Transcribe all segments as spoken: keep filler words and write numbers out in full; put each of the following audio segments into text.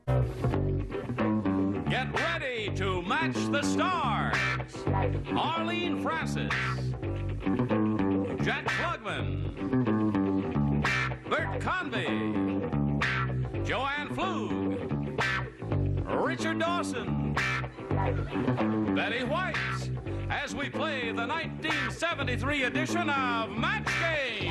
Get ready to match the stars. Arlene Francis, Jack Klugman, Bert Convy, Joanne Flug, Richard Dawson, Betty White, as we play the nineteen seventy-three edition of Match Game.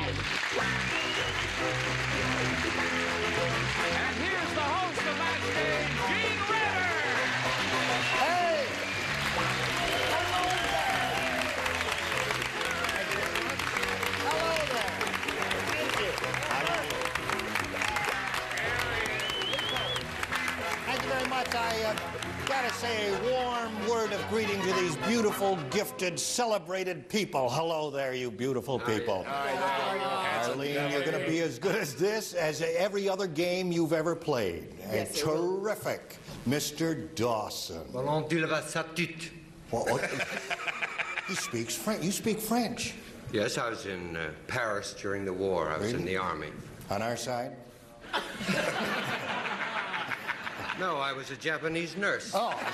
And here's the host of Match Game, Gene Ritter. Hey! Hello there. Thank you. Thank you very much. I uh, gotta say a warm word of greeting to these beautiful, gifted, celebrated people. Hello there, you beautiful people. Arlene, you're going to be as good as this as every other game you've ever played. And yes, terrific. Mister Dawson. Well, tu levas sa tute. He speaks French. You speak French. Yes, I was in uh, Paris during the war. I was really? in the army. On our side? No, I was a Japanese nurse. Oh, I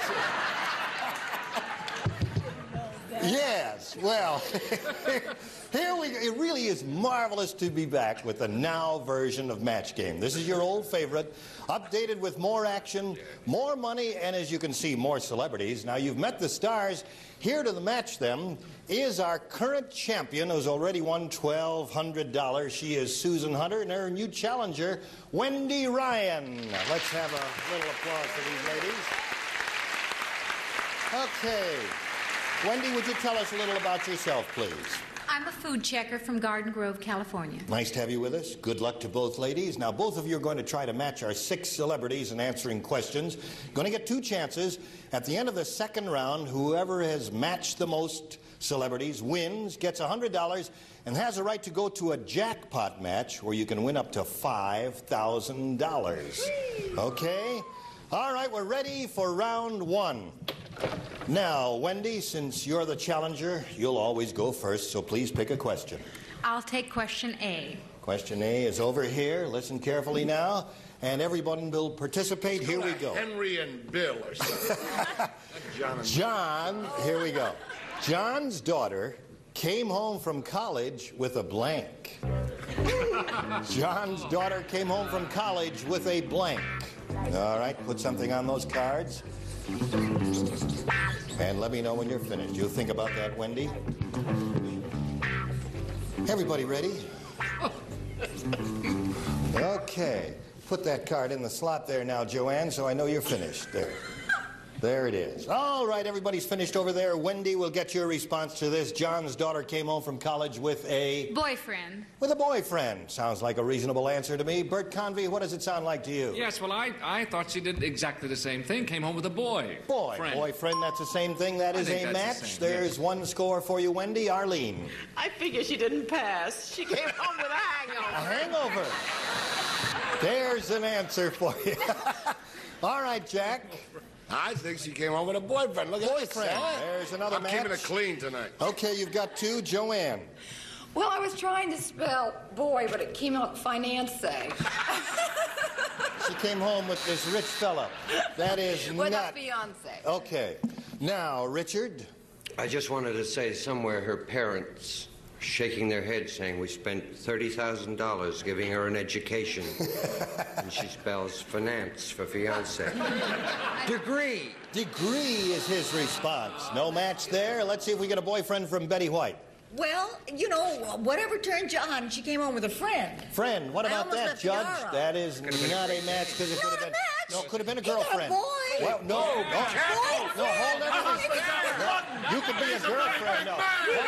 see. Yes, well, here we go. It really is marvelous to be back with the now version of Match Game. This is your old favorite, updated with more action, more money, and as you can see, more celebrities. Now, you've met the stars. Here to match them is our current champion who's already won twelve hundred dollars. She is Susan Hunter, and her new challenger, Wendy Ryan. Let's have a little applause for these ladies. Okay. Wendy, would you tell us a little about yourself, please? I'm a food checker from Garden Grove, California. Nice to have you with us. Good luck to both ladies. Now, both of you are going to try to match our six celebrities in answering questions. Going to get two chances. At the end of the second round, whoever has matched the most celebrities wins, gets one hundred dollars, and has a right to go to a jackpot match where you can win up to five thousand dollars. Okay? All right, we're ready for round one. Now, Wendy, since you're the challenger, you'll always go first, so please pick a question. I'll take question A. Question A is over here. Listen carefully now, and everyone will participate. Here we go. Henry and Bill or something. John, and John, here we go. John's daughter came home from college with a blank. John's daughter came home from college with a blank. All right, put something on those cards. And let me know when you're finished. You think about that, Wendy? Everybody ready? Okay. Put that card in the slot there now, Joanne, so I know you're finished. There. There it is. All right, everybody's finished over there. Wendy will get your response to this. John's daughter came home from college with a... boyfriend. With a boyfriend. Sounds like a reasonable answer to me. Bert Convy, what does it sound like to you? Yes, well, I, I thought she did exactly the same thing. Came home with a boy. Boy. Friend. Boyfriend, that's the same thing. That is a match. The same, There's yes. one score for you, Wendy. Arlene. I figure she didn't pass. She came home with a hangover. A hangover. There's an answer for you. All right, Jack. I think she came home with a boyfriend. Look at boyfriend. that. There's another I'm match. keeping it clean tonight. Okay, you've got two. Joanne. Well, I was trying to spell boy, but it came out finance. She came home with this rich fella. That is well, not... that's Beyonce. Okay. Now, Richard. I just wanted to say somewhere her parents shaking their heads saying we spent thirty thousand dollars giving her an education. And she spells finance for fiancé. Degree. Degree is his response. No match there. Let's see if we get a boyfriend from Betty White. Well, you know, whatever turned you on, she came home with a friend. Friend, what about that, Judge? That is not a match because it could have been... Match. No, it could have been a girlfriend. A boy. Well, no, no. No, no hold everything. No, you could be a girlfriend, no.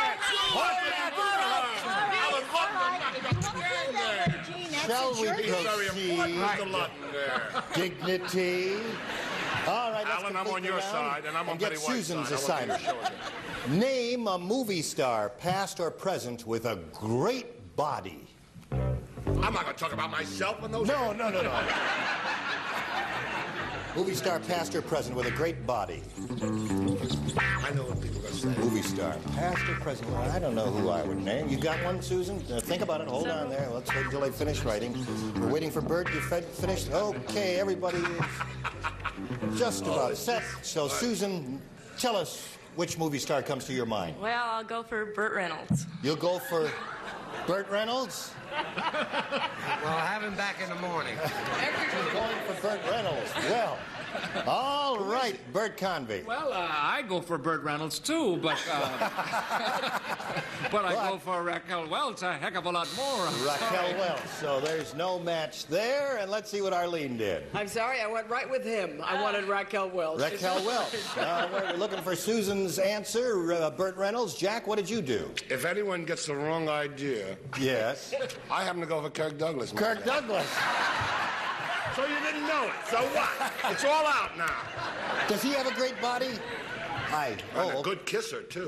Shall we proceed? Dignity. All right, let's Alan, I'm on your side, and I'm on Betty White's Susan's side. assignment. Name a movie star, past or present, with a great body. I'm not going to talk about myself and those... No, no, no, no. Movie star, past or present, with a great body. I know what people are going to say. Movie star, past or present. Well, I don't know who I would name. You got one, Susan? Uh, think about it. Hold on there. Let's wait until they finish writing. We're waiting for Bert. You fed, finished? Okay, everybody is just about set. So, Susan, tell us which movie star comes to your mind. Well, I'll go for Burt Reynolds. You'll go for Burt Reynolds? Well, I'll have him back in the morning. You're going for Burt Reynolds. Well, all right, Bert Convey. Well, uh, I go for Burt Reynolds, too, but... Uh, but I But- go for Raquel Welch a heck of a lot more. I'm Raquel sorry. Welch. So there's no match there, and let's see what Arlene did. I'm sorry, I went right with him. I wanted Raquel Welch. Raquel Welch. Uh, we're looking for Susan's answer. Uh, Burt Reynolds. Jack, what did you do? If anyone gets the wrong idea, Yes. I happen to go for Kirk Douglas. man. Kirk Douglas. So you didn't know it. So what? It's all out now. Does he have a great body? I. And Oh, a good kisser, too.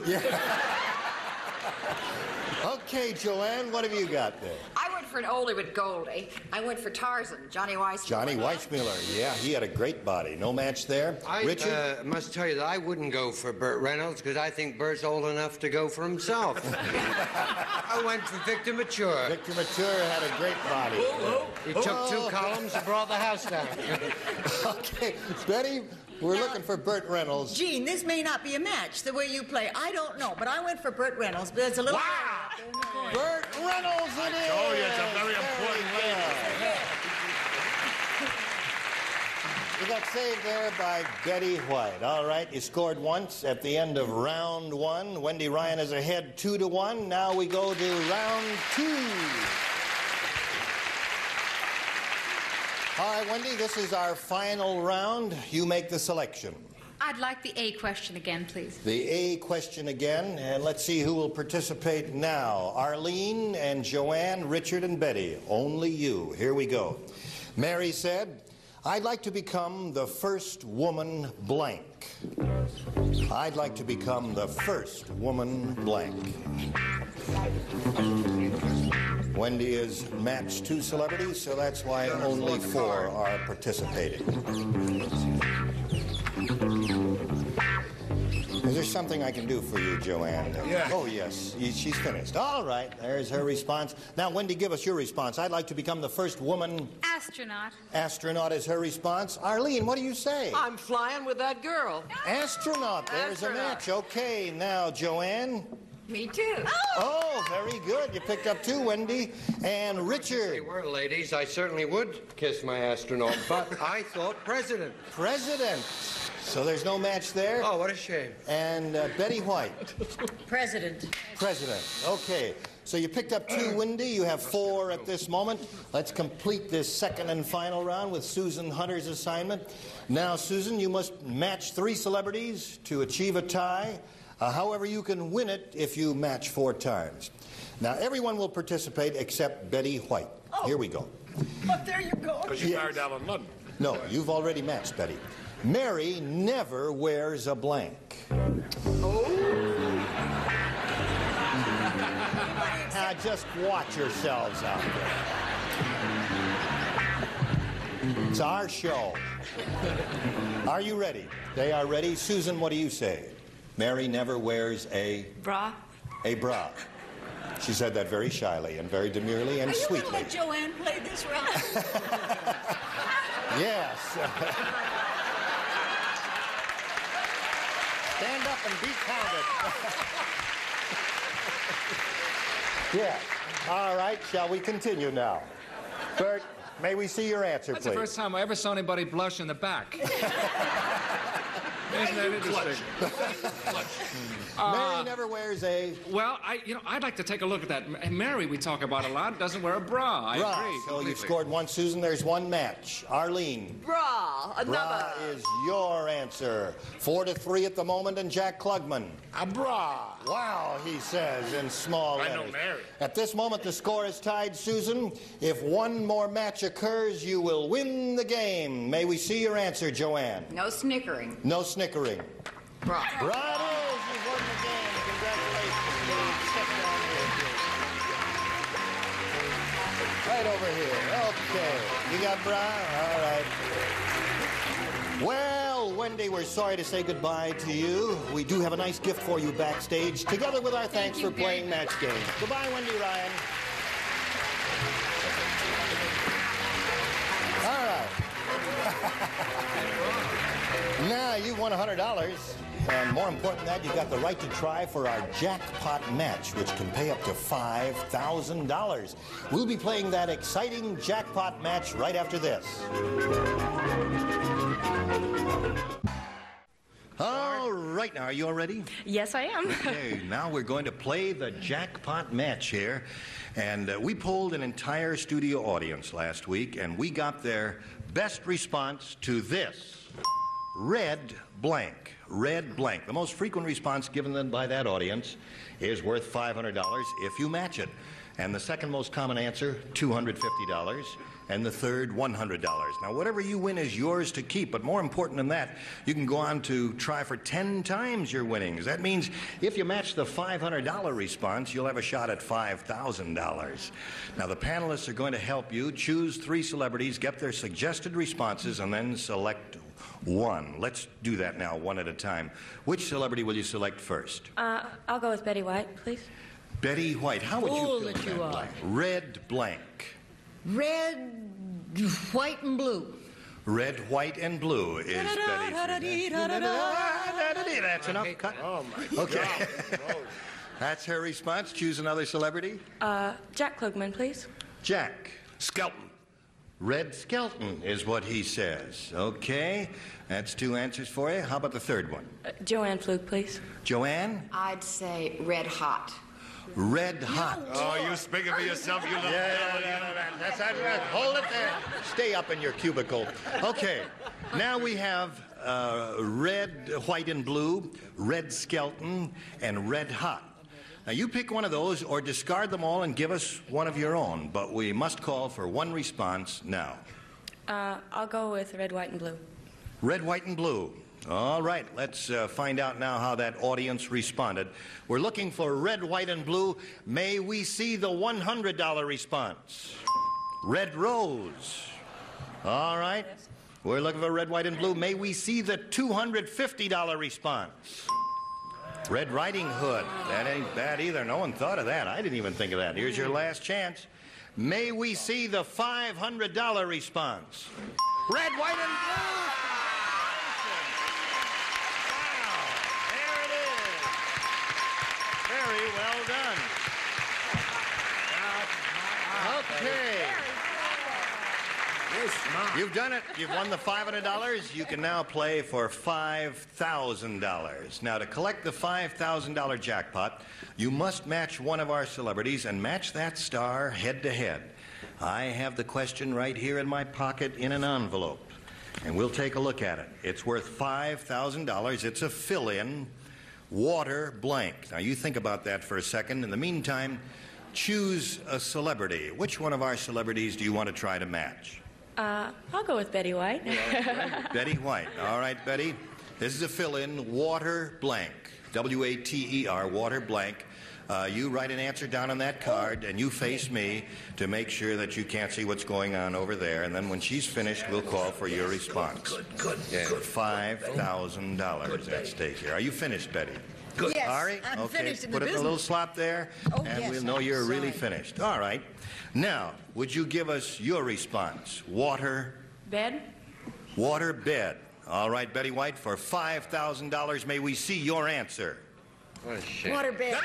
okay, Joanne, what have you got there? I went for an oldie with Goldie. I went for Tarzan, Johnny Weissmuller. Johnny Weissmuller. Yeah, he had a great body. No match there. I Richard? uh, must tell you that I wouldn't go for Burt Reynolds because I think Burt's old enough to go for himself. I went for Victor Mature. Victor Mature had a great body. He took two columns and brought the house down. Okay, Betty, we're looking for Burt Reynolds. Gene, this may not be a match the way you play. I don't know, but I went for Burt Reynolds. But it's a little. Wow! Burt Reynolds it is! Oh, yeah, it's a very important lady. You got saved there by Betty White. All right, you scored once at the end of round one. Wendy Ryan is ahead two to one. Now we go to round two. All right, Wendy, this is our final round. You make the selection. I'd like the A question again, please. The A question again, and let's see who will participate now. Arlene and Joanne, Richard and Betty. Only you. Here we go. Mary said, I'd like to become the first woman blank. I'd like to become the first woman blank. Wendy has matched two celebrities, so that's why only four are participating. Is there something I can do for you, Joanne? Yeah. Oh, yes. She's finished. All right. There's her response. Now, Wendy, give us your response. I'd like to become the first woman Astronaut. astronaut is her response. Arlene, what do you say? I'm flying with that girl. Astronaut. There's a Astronaut. match. Okay. Now, Joanne. Me too. Oh, very good. You picked up two, Wendy. And They Richard. were ladies. I certainly would kiss my astronaut, but I thought president. President. So there's no match there. Oh, what a shame. And uh, Betty White. President. President. Okay. So you picked up two, Wendy. You have four at this moment. Let's complete this second and final round with Susan Hunter's assignment. Now, Susan, you must match three celebrities to achieve a tie. Uh, however, you can win it if you match four times. Now, everyone will participate except Betty White. Here we go. Oh, there you go. Because you Yes. married Alan Ludden. No, you've already matched, Betty. Mary never wears a blank. Now, just watch yourselves out there. It's our show. Are you ready? They are ready. Susan, what do you say? Mary never wears a Bra. a bra. She said that very shyly and very demurely and Are you going to sweetly. let Joanne play this round? Yes. Stand up and be counted. Yeah. All right, shall we continue now? Bert, may we see your answer, That's the please? first time I ever saw anybody blush in the back. Isn't that interesting? Mary never wears a Well, I, you know, I'd like to take a look at that. M- Mary, we talk about a lot, doesn't wear a bra. I bra. agree. So you've completely. scored one, Susan. There's one match. Arlene. Bra. Another. Bra is your answer. Four to three at the moment, and Jack Klugman. A bra. Wow, he says in small I know letters. Mary. At this moment, the score is tied, Susan. If one more match occurs, you will win the game. May we see your answer, Joanne? No snickering. No snickering. Bra. Bra it is. You've won the game. Congratulations. Please step down here, please. Right over here. Okay. You got bra? All right. Well, Wendy, we're sorry to say goodbye to you. We do have a nice gift for you backstage, together with our thanks you for playing very Match Game. Goodbye, Wendy Ryan. All right. Now, you've won one hundred dollars. And more important than that, you got the right to try for our jackpot match, which can pay up to five thousand dollars. We'll be playing that exciting jackpot match right after this. All right, now, are you all ready? Yes, I am. Okay, now we're going to play the jackpot match here. And uh, we polled an entire studio audience last week, and we got their best response to this. Red blank. Red blank. The most frequent response given then by that audience is worth five hundred dollars if you match it. And the second most common answer, two hundred fifty dollars. And the third, one hundred dollars. Now, whatever you win is yours to keep, but more important than that, you can go on to try for ten times your winnings. That means if you match the five hundred dollar response, you'll have a shot at five thousand dollars. Now, the panelists are going to help you choose three celebrities, get their suggested responses, and then select one. Let's do that now, one at a time. Which celebrity will you select first? Uh, I'll go with Betty White, please. Betty White. How would Fool you that feel you about are. that? Red blank. Red, white, and blue. Red, white, and blue is Betty's. That's enough. Cut. Oh, my Okay. God. That's her response. Choose another celebrity. Uh, Jack Klugman, please. Jack. Skelton. Red Skelton is what he says. Okay. That's two answers for you. How about the third one? Uh, Joanne Flug, please. Joanne? I'd say red hot. Red hot. Oh, you speaking for yourself, you little Yeah, devil. yeah, yeah, yeah. That's right. Hold it there. Stay up in your cubicle. Okay. Now we have uh, red, white, and blue, red Skelton, and red hot. Now you pick one of those or discard them all and give us one of your own, but we must call for one response now. Uh, I'll go with red, white, and blue. Red, white, and blue. All right, let's uh, find out now how that audience responded. We're looking for red, white, and blue. May we see the one hundred dollar response? Red rose. All right. We're looking for red, white, and blue. May we see the two hundred fifty dollar response? Red Riding Hood. That ain't bad either. No one thought of that. I didn't even think of that. Here's your last chance. May we see the five hundred dollar response? Red, white, and blue. Very well done. Okay. You've done it. You've won the five hundred dollars. You can now play for five thousand dollars. Now, to collect the five thousand dollar jackpot, you must match one of our celebrities and match that star head to head. I have the question right here in my pocket in an envelope, and we'll take a look at it. It's worth five thousand dollars. It's a fill-in. Water blank. Now, you think about that for a second. In the meantime, choose a celebrity. Which one of our celebrities do you want to try to match? Uh, I'll go with Betty White. Betty White. All right, Betty. This is a fill-in. Water blank. W A T E R, water blank. Uh, you write an answer down on that card, and you face me to make sure that you can't see what's going on over there. And then when she's finished, we'll call for your response. Good, good, Yeah, good. five thousand dollars at stake here. Are you finished, Betty? Good. Yes, All right. I'm okay. finished in Put the it in a business. little slot there, Oh, and yes, we'll know I'm you're really sorry. finished. All right. Now, would you give us your response? Water, Bed? water, bed. All right, Betty White, for five thousand dollars, may we see your answer? What a shame. Waterbed.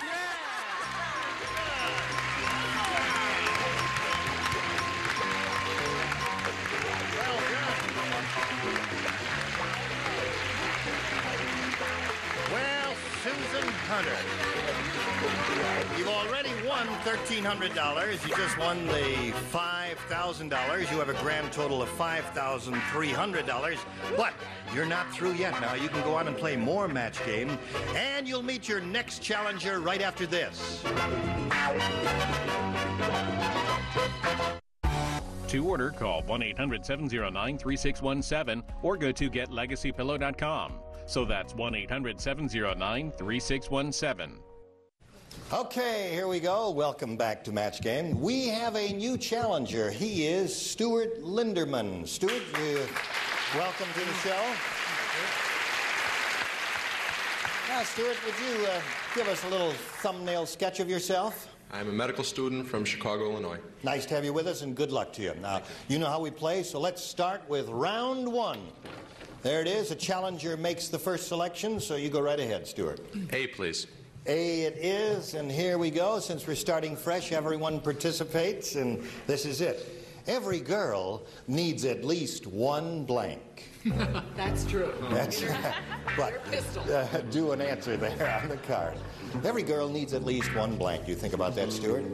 Well, Susan Hunter, you've already won thirteen hundred dollars. You just won the five thousand dollars. You have a grand total of five thousand three hundred dollars. But you're not through yet. Now, you can go on and play more Match Game, and you'll meet your next challenger right after this. To order, call one eight hundred seven oh nine three six one seven or go to get legacy pillow dot com. So that's one eight hundred seven oh nine three six one seven. Okay, here we go. Welcome back to Match Game. We have a new challenger. He is Stuart Linderman. Stuart, you Welcome to the show. Now, Stuart, would you uh, give us a little thumbnail sketch of yourself? I'm a medical student from Chicago, Illinois. Nice to have you with us, and good luck to you. Now, you know how we play, so let's start with round one. There it is. A challenger makes the first selection, so you go right ahead, Stuart. A, please. A it is, and here we go. Since we're starting fresh, everyone participates, and this is it. Every girl needs at least one blank. That's true. That's right. But uh, do an answer there on the card. Every girl needs at least one blank. Do you think about that, Stuart?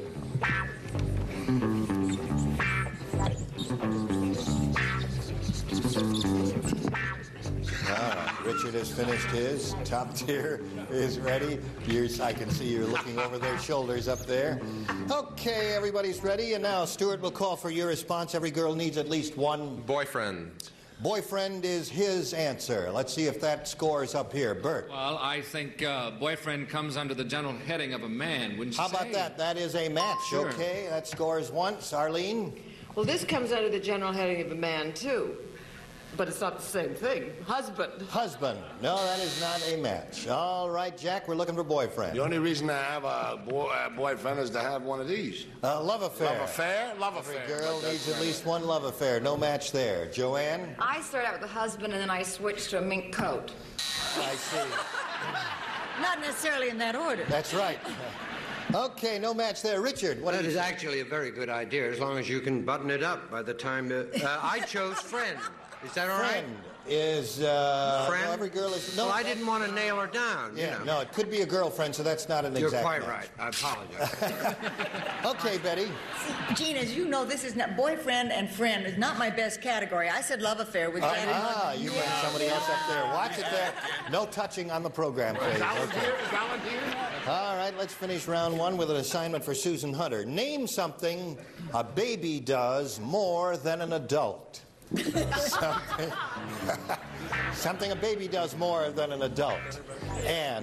Ah, Richard has finished his. Top tier is ready. Yours, I can see you're looking over their shoulders up there. Okay, everybody's ready. And now Stuart will call for your response. Every girl needs at least one. Boyfriend. Boyfriend is his answer. Let's see if that scores up here. Bert. Well, I think uh, boyfriend comes under the general heading of a man, wouldn't you How say? about that? That is a match. Sure. Okay, that scores once. Arlene? Well, this comes under the general heading of a man, too. But it's not the same thing. Husband. Husband. No, that is not a match. All right, Jack, we're looking for boyfriend. The only reason I have a, boy, a boyfriend is to have one of these. Uh, love affair. Love affair? Love Every affair. girl needs at least one love affair. No match there. Joanne? I started out with a husband and then I switched to a mink coat. I see. Not necessarily in that order. That's right. Okay, no match there. Richard, what That do you is actually a very good idea, as long as you can button it up by the time... Uh, uh, I chose friend. Is that all right? Friend is, uh... Friend? No, every girl is... No, well, I didn't want to nail her down, Yeah, you know. no, it could be a girlfriend, so that's not an You're exact quite match. right. I apologize. Okay, Betty. See, Gene, as you know, this is not boyfriend and friend is not my best category. I said love affair with Uh, Janet. ah, you bring somebody else up there. Watch it there. No touching on the program, please. Okay. All right, let's finish round one with an assignment for Susan Hunter. Name something a baby does more than an adult. something, something a baby does more than an adult. And,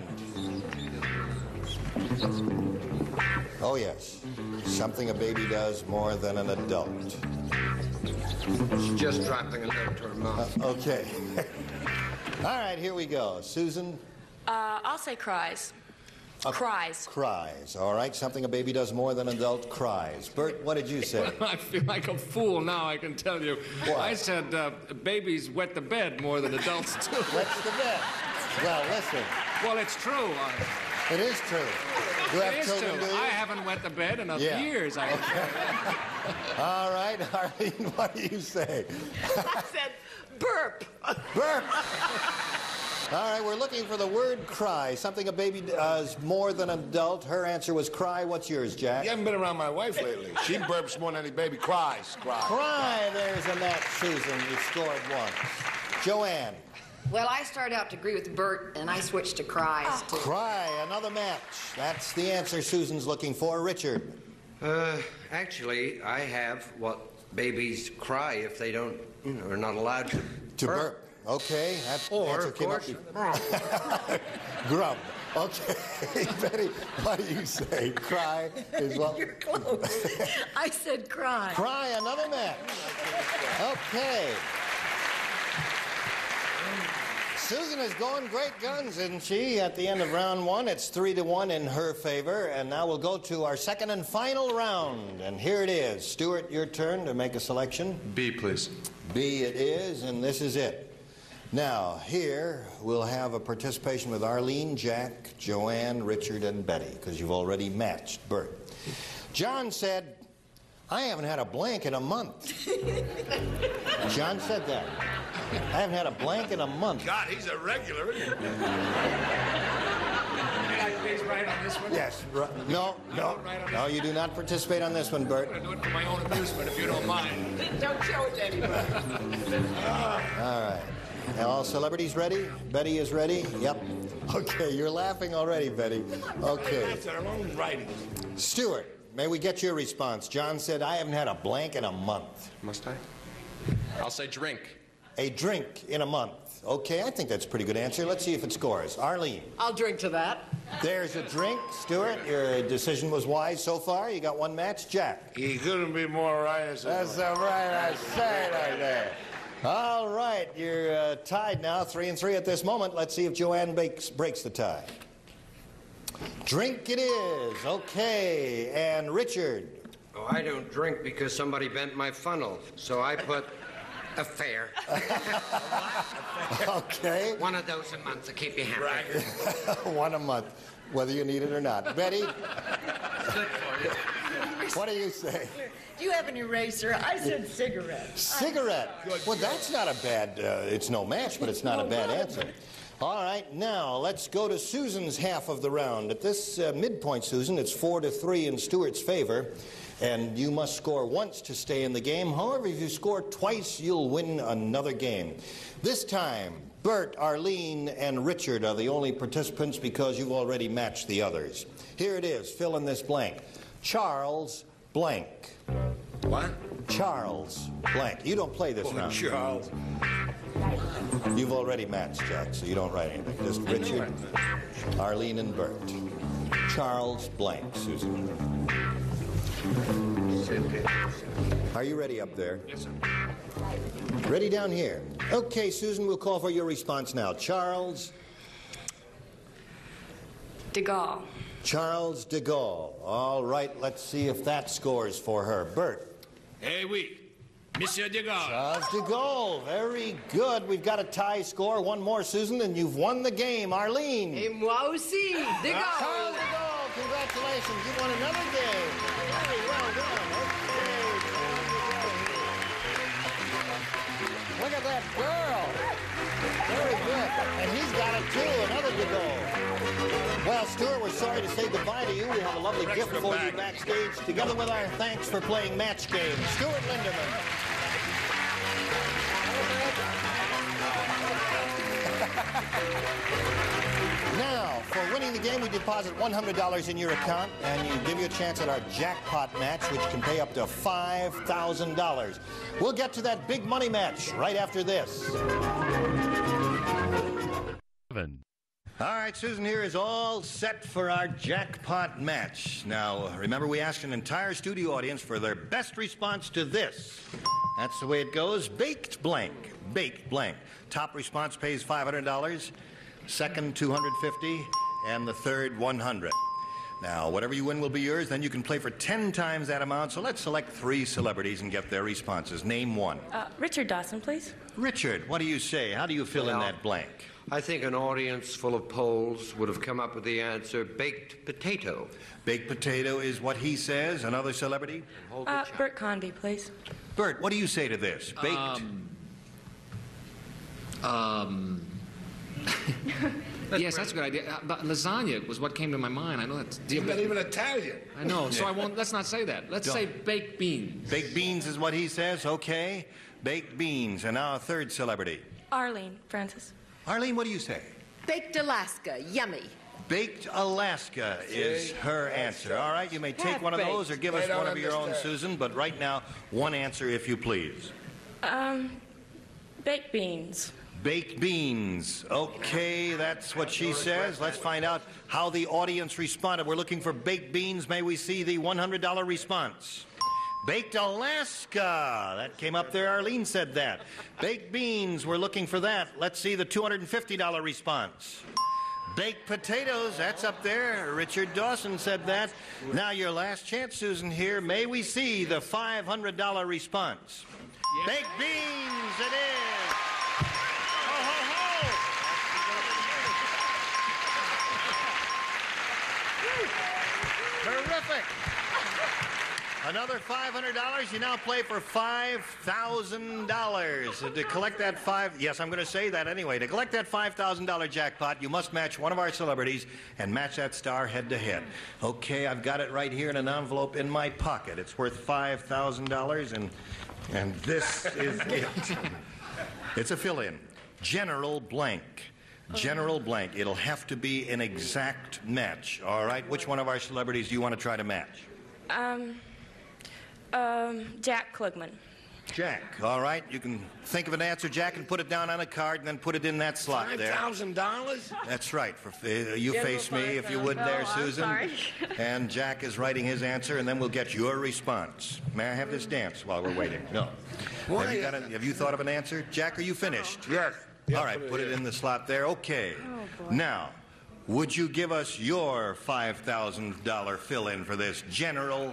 oh yes, something a baby does more than an adult. She's just dropping a note to her mouth. Uh, okay. All right, here we go. Susan? Uh, I'll say cries. Uh, Cries. Cries. All right, something a baby does more than an adult, cries. Bert, what did you say? I feel like a fool now, I can tell you. What? I said uh, babies wet the bed more than adults do. What's the bet? Well, listen. Well, it's true. Uh, It is true. You have it is children, true. do you? I haven't wet the bed in a Yeah. years. I All right, Arlene, what do you say? I said burp. Burp. All right, we're looking for the word cry, something a baby does more than an adult. Her answer was cry. What's yours, Jack? You haven't been around my wife lately. She burps more than any baby cries. Cries. Cry. There's a match, Susan. You scored one. Joanne. Well, I started out to agree with Bert and I switched to cries, too. Cry. Another match. That's the answer Susan's looking for. Richard. Uh, actually, I have what babies cry if they don't, you know, are not allowed to. To burp. Okay. That Or, answer of came course, up. Grub. Okay. Betty, what do you say? Cry is what? You're close. I said cry. Cry. Another match. Okay. Susan is going great guns, isn't she? At the end of round one, it's three to one in her favor. And now we'll go to our second and final round. And here it is. Stuart, your turn to make a selection. B, please. B it is, and this is it. Now, here we'll have a participation with Arlene, Jack, Joanne, Richard, and Betty, because you've already matched Bert. John said, I haven't had a blank in a month. John said that. I haven't had a blank in a month. God, he's a regular, isn't he? He's right on this one. Yes. r- No, no, no, you do not participate on this one, Bert. I do it for my own amusement, if you don't mind. Don't show it to anybody. All right. Now, all celebrities ready? Betty is ready? Yep. Okay, you're laughing already, Betty. Okay. That's their own writing. Stuart, may we get your response? John said, I haven't had a blank in a month. Must I? I'll say drink. A drink in a month. Okay, I think that's a pretty good answer. Let's see if it scores. Arlene. I'll drink to that. There's a drink. Stuart, your decision was wise so far. You got one match. Jack. He couldn't be more right. As That's the right I say right there. All right, you're uh, tied now, three and three at this moment. Let's see if Joanne breaks, breaks the tie. Drink it is. Okay, and Richard. Oh, I don't drink because somebody bent my funnel, so I put affair. Okay. One of those a month to keep you happy. Right. One a month, whether you need it or not. Betty? Good for you. What do you say? Do you have an eraser? I said cigarette. Cigarette. Well, that's not a bad, uh, it's no match, but it's not a bad answer. All right, now let's go to Susan's half of the round. At this uh, midpoint, Susan, it's four to three in Stuart's favor, and you must score once to stay in the game. However, if you score twice, you'll win another game. This time, Bert, Arlene, and Richard are the only participants because you've already matched the others. Here it is. Fill in this blank. Charles blank. What? Charles blank. You don't play this Oh, round. Charles. You've already matched, Jack, so you don't write anything. Just Richard, Arlene, and Bert. Charles blank, Susan. Are you ready up there? Yes, sir. Ready down here. Okay, Susan, we'll call for your response now. Charles. De Gaulle. Charles de Gaulle. All right, let's see if that scores for her. Bert. Eh oui, Monsieur de Gaulle. Charles de Gaulle. Very good. We've got a tie score. One more, Susan, and you've won the game. Arlene. Et moi aussi, de Gaulle. Charles de Gaulle, congratulations. You won another game. Very well done. Okay. Look at that girl. Very good. And he's got it too, another de Gaulle. Well, Stuart, we're sorry to say goodbye to you. We have a lovely gift for you backstage, together with our thanks for playing match game. Stuart Linderman. Now, for winning the game, we deposit one hundred dollars in your account, and you give you a chance at our jackpot match, which can pay up to five thousand dollars. We'll get to that big money match right after this. All right, Susan here is all set for our jackpot match. Now, remember, we asked an entire studio audience for their best response to this. That's the way it goes. Baked blank. Baked blank. Top response pays five hundred dollars. Second, two hundred fifty dollars. And the third, one hundred dollars. Now, whatever you win will be yours. Then you can play for ten times that amount. So let's select three celebrities and get their responses. Name one. Uh, Richard Dawson, please. Richard, what do you say? How do you fill in Well, that blank? I think an audience full of Poles would have come up with the answer baked potato. Baked potato is what he says. Another celebrity? Uh, Bert Convy, please. Bert, what do you say to this? Baked. Um. um yes, that's a good idea. Uh, but lasagna was what came to my mind. I know that's. You're not even Italian. I know, so I won't. Let's not say that. Let's Don't. say baked beans. Baked beans is what he says. Okay. Baked beans. And now a third celebrity. Arlene Francis. Arlene, what do you say? Baked Alaska, yummy. Baked Alaska is her answer. All right, you may take one of those or give us They don't one of your own, understand. Susan, but right now, one answer if you please. Um, baked beans. Baked beans. Okay, that's what she says. Let's find out how the audience responded. We're looking for baked beans. May we see the one hundred dollar response? Baked Alaska. That came up there. Arlene said that. Baked beans. We're looking for that. Let's see the two hundred fifty dollar response. Baked potatoes. That's up there. Richard Dawson said that. Now your last chance, Susan, here. May we see the five hundred dollar response? Yes. Baked beans. It is. Ho, ho, ho. Terrific. Another five hundred dollars. You now play for five thousand dollars. To collect that five, yes, I'm going to say that anyway. To collect that five thousand dollar jackpot, you must match one of our celebrities and match that star head to head. Okay, I've got it right here in an envelope in my pocket. It's worth five thousand dollars, and and this is it. It's a fill-in. General blank. General blank. It'll have to be an exact match. All right. Which one of our celebrities do you want to try to match? Um, um, Jack Klugman. Jack, all right. You can think of an answer, Jack, and put it down on a card and then put it in that slot Five there. thousand dollars? That's right. For, uh, you General face me, if you five would, there, thousand. Oh, I'm Susan. sorry. And Jack is writing his answer, and then we'll get your response. May I have this dance while we're waiting? No. Have you, got a, have you thought of an answer? Jack, are you finished? Yes. All right, put it in the slot there. Okay. Oh, boy. Now, would you give us your five thousand dollar fill-in for this, General?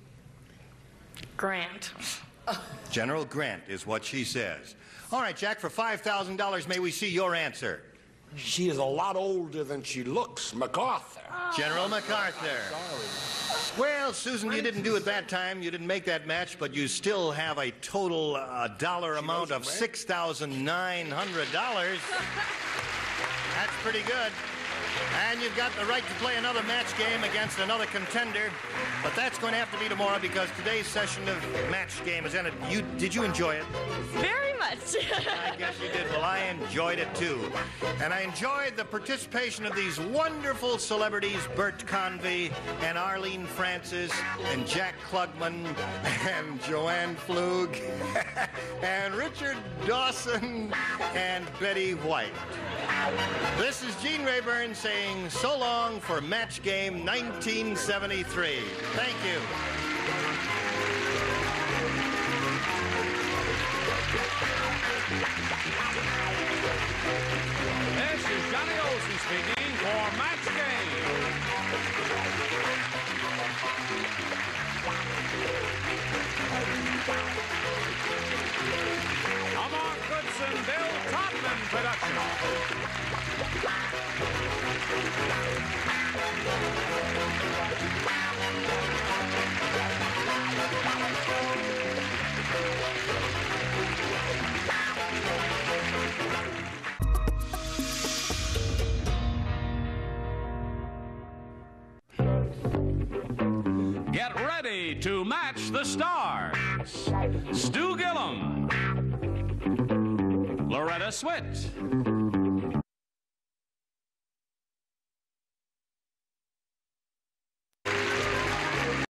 Grant. General Grant is what she says. All right, Jack, for five thousand dollars, may we see your answer? She is a lot older than she looks, MacArthur. General MacArthur. Well, Susan, you didn't do it that time. You didn't make that match, but you still have a total uh, dollar amount of six thousand nine hundred dollars. That's pretty good. And you've got the right to play another match game against another contender. But that's going to have to be tomorrow because today's session of match game is ended. You, did you enjoy it? Very much. I guess you did. Well, I enjoyed it too. And I enjoyed the participation of these wonderful celebrities, Bert Convy and Arlene Francis and Jack Klugman and Joanne Flug and Richard Dawson and Betty White. This is Gene Rayburn saying so long for Match Game nineteen seventy-three. Thank you. This is Johnny Olson speaking for Match Game. A Mark Goodson, Bill Todman production. Get ready to match the stars. Stu Gillum, Loretta Swit,